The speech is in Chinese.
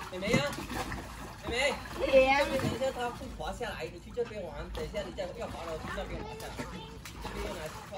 妹妹呀，妹妹，等一下它会滑下来，你去这边玩，等一下你再要滑了去那边滑下来，这边用来